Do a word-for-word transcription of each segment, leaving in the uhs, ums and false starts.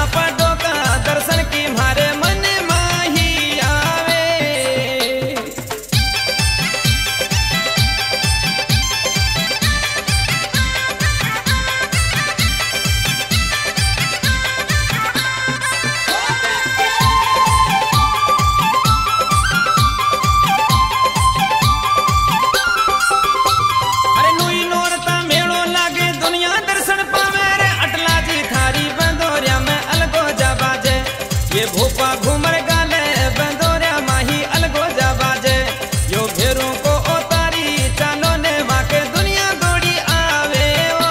आप डोका दर्शन की मारे मन माही आवे। अरे नुई नोरता मेड़ो लागे दुनिया दर्शन पावे रे अटला जी थारी बंदोरिया में अलगो जा बाजे। ये भोपा घूमर गाले बंदोरिया माही अलगो जा बाजे। यो घेरों को उतारी चालो ने वाके दुनिया दौड़ी आवे ओ।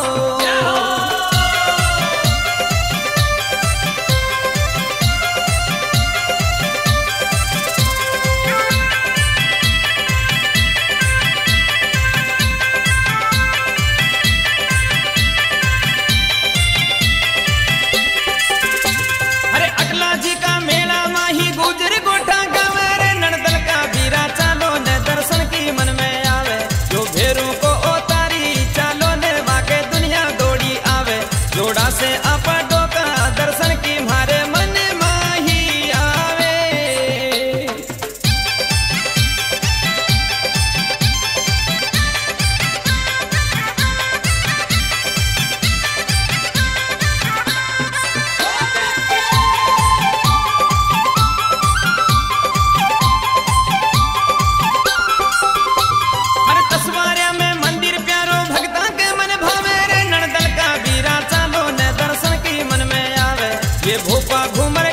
अरे अटला जी का मेला माही गुजर गोठा गावे रे नड़दल का बीरा चालो ने दर्शन की मन में आवे। जो भेरों को उतारी चालो ने वाके दुनिया दौड़ी आवे। जोड़ा से आप डोका दर्शन की मारे मन माही आवे। अरे तसवारिया में मंदिर प्यारो भक्ता के मन भावे रे नड़दल का बीरा चालो ने दर्शन की मन में आवे। ये भोपा घूमर